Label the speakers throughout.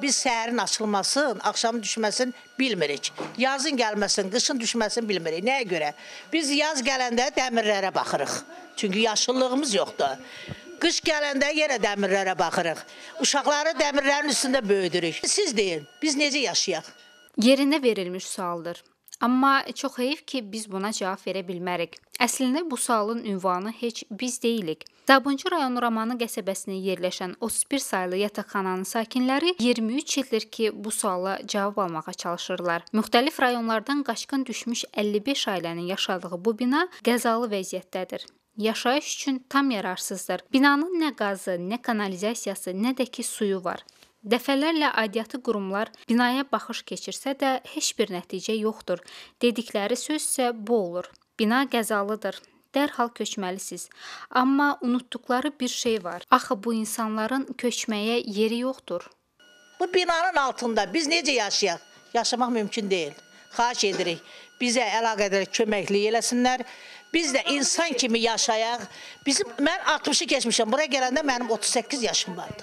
Speaker 1: biz səhərin açılmasın, axşamın düşməsin bilmirik. Yazın gəlməsin, qışın düşməsin bilmirik. Nəyə görə? Biz yaz gələndə dəmirlərə baxırıq. Çünki yaşıllığımız yoxdur. Qış gələndə yenə dəmirlərə baxırıq. Uşaqları dəmirlərin üstündə böyüdürük. Siz deyin, biz necə yaşayaq?
Speaker 2: Yerində verilmiş sualdır. Amma çox heyif ki, biz buna cavab verə bilmərik. Əslində bu sualın ünvanı heç biz deyilik. Dabuncu rayon Romanı qəsəbəsində yerləşən 31 saylı yataqxananın sakinləri 23 ildir ki, bu suala cavab almağa çalışırlar. Müxtəlif rayonlardan qaçqın düşmüş 55 ailənin yaşadığı bu bina qəzalı vəziyyətdədir. Yaşayış üçün tam yararsızdır. Binanın nə qazı, nə kanalizasiyası, nə də ki suyu var. Dəfələrlə aidiyyatı qurumlar binaya baxış keçirsə də heç bir nəticə yoxdur. Dedikləri söz isə bu olur. Bina qəzalıdır. Dərhal köçməlisiniz. Amma unutduqları bir şey var. Axı bu insanların köçməyə yeri yoxdur.
Speaker 1: Bu binanın altında biz necə yaşayaq? Yaşamaq mümkün deyil. Xahiş edirik. Bizə əlaqədar köməklik eləsinlər. Biz də insan kimi yaşayaq. Mən 60'ı keçmişəm. Buraya gələndə mənim 38 yaşım vardı.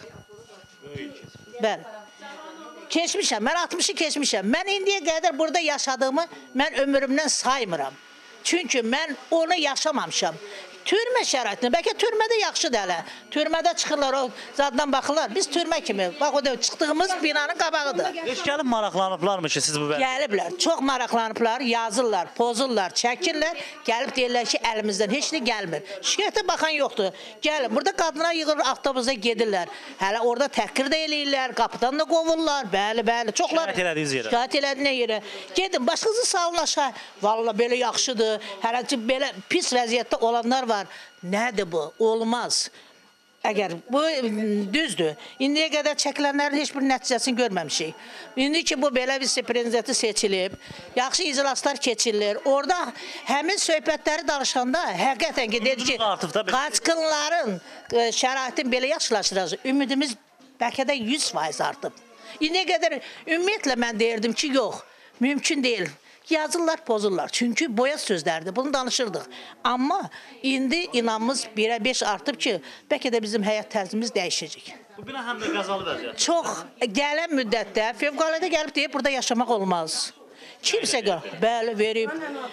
Speaker 1: Bəli. Keçmişəm. Mən 60'ı keçmişəm. Mən indiyə qədər burada yaşadığımı mən ömrümdən saymıram. Çünki mən onu yaşamamışam. Türmə şəraitini, bəlkə türmədə yaxşıdır hələ. Türmədə çıxırlar, o zaddan baxırlar. Biz türmə kimi, bax o da çıxdığımız binanın qabağıdır.
Speaker 3: Heç gəlib maraqlanıblarmı ki, siz bu bəli?
Speaker 1: Gəliblər, çox maraqlanıblar, yazırlar, pozurlar, çəkirlər. Gəlib deyirlər ki, əlimizdən heç nə gəlmir. Şikayətə baxan yoxdur. Gəlin, burada qadınlar yığılır, avtobusa gedirlər. Hələ orada təhqir də eləyirlər, qapıdan da qovurlar. Bəli, bəli, çoxlar.
Speaker 3: Şikayət elədiniz yerə.
Speaker 1: Şikayət elədiyinə yerə. Gedin, başınızı sağlaşa. Vallahi belə yaxşıdır. Hələ ki, belə pis vəziyyətdə olanlar var. Nədir bu? Olmaz. Əgər bu düzdür. İndiyə qədər çəkilənlərin heç bir nəticəsini görməmişik. İndi ki, bu belə bir prezidenti seçilib, yaxşı iclaslar keçirilir. Orada həmin söhbətləri danışanda həqiqətən ki, dedi ki, qaçqınların şəraitin belə yaxşılaşdıracaq. Ümidimiz bəlkə də 100% artıb. İndiyə qədər ümumiyyətlə mən deyirdim ki, yox, mümkün deyil. Yazırlar, pozurlar. Çünki boya sözlərdir. Bunu danışırdıq. Amma indi inanımız 1'ə 5 artıb ki, bəlkə də bizim həyat tərzimiz dəyişəcək.
Speaker 3: Bu bina həm də qəzalı vəziyyət.
Speaker 1: Çox gələn müddətdə fövqəladə gəlib deyib, burada yaşamaq olmaz. Kimsə bəli verib.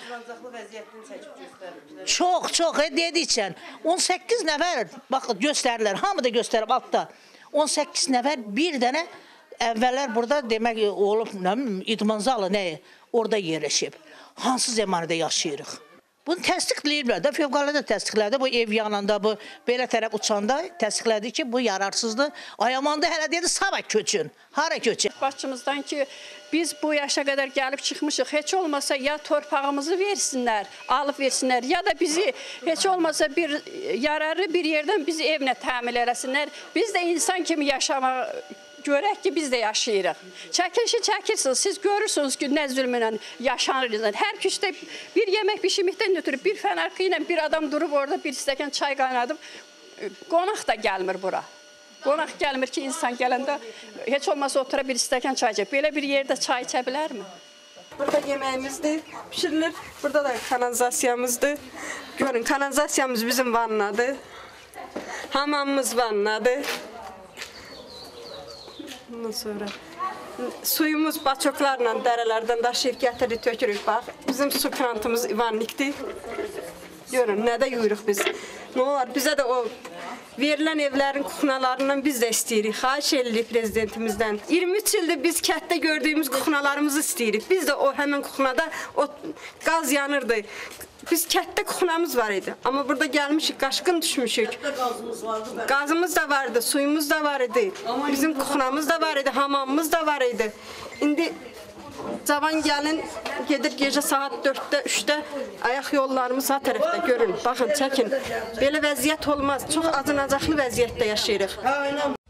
Speaker 1: Çox dedikcə 18 nəfər bax göstərirlər. Hamı da göstərib altda. 18 nəfər bir dənə əvvəllər burada demək olub, idman zalı nəyə? Orada yerləşib. Hansı zəmanədə yaşayırıq? Bunu təsdiqləyirlər də, fövqəladə təsdiqlədi. Bu ev yanında, bu belə tərəf uçanda təsdiqlədi ki, bu yararsızdır. Ayamanda hələ dedi, sabah köçün. Hara köçün?
Speaker 4: Başımızdan ki, biz bu yaşa qədər gəlib çıxmışıq. Heç olmasa ya torpağımızı versinlər, alıb versinlər, ya da bizi heç olmasa bir yararlı bir yerdən bizi evlə təmin eləsinlər. Biz də insan kimi yaşamaq görək ki, biz də yaşayırıq. Çəkilişi çəkirsiniz, siz görürsünüz ki, nə zülmünlə yaşanırız. Hər küçdə bir yemək bişirməkdən ötürüb, bir fənarkı ilə bir adam durub orada bir stəkan çay qaynadıb, qonaq da gəlmir bura. Qonaq gəlmir ki, insan gələndə heç olmasa otura bir stəkan çay içək. Belə bir yerdə çay içə bilərmi?
Speaker 5: Burada yeməyimizdir, pişirilir. Burada da kanalizasiyamızdır. Görün, kanalizasiyamız bizim vannadır. Hamamımız vannadır. Ondan sonra suyumuz baçoklarla dərələrdən daşıyıb gətirir, tökürük. Bax, bizim su krantımız ivanlikdir. Görün, nədə yuyuruq biz. Nə olar, bizə də o verilən evlərin kuxnalarından biz də istəyirik. Xahiş edirik prezidentimizdən. 23 ildir biz kətdə gördüyümüz kuxnalarımızı istəyirik. Biz də o həmin kuxnada o qaz yanırdı. Biz kətdə kuxnamız var idi. Amma burada gəlmişik, qaşqın düşmüşük. Qazımız da vardı, suyumuz da var idi. Bizim kuxnamız da var idi, hamamımız da var idi. İndi cavan gəlin gedir gecə saat 4'də, 3'də ayaq yollarımız sağ tərəfdə görün. Baxın, çəkin. Belə vəziyyət olmaz. Çox acınacaqlı vəziyyətdə yaşayırıq.